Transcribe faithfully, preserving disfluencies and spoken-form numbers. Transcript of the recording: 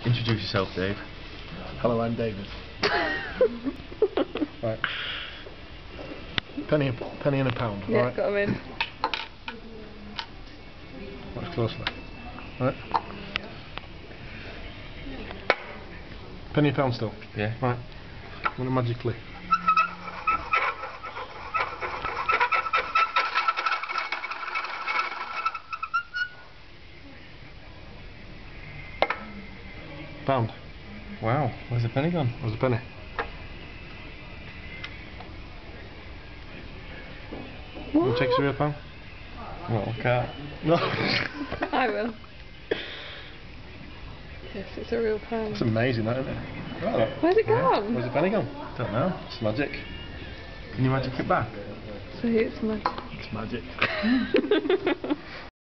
Introduce yourself, Dave. Hello, I'm David. Right. Penny, penny and a pound. Yeah, right. got 'em in. Watch closely. Right. Penny and a pound still. Yeah. Right. I'm gonna magically. Pound. Wow, where's the penny gone? Where's the penny? Will you take us a real pound? Well, cat. No. I will. Yes, it's a real pound. That's amazing, that, isn't it? Oh, Where's it Yeah. gone? Where's the penny gone? don't know. It's magic. Can you magic it back? So it's my. It's magic.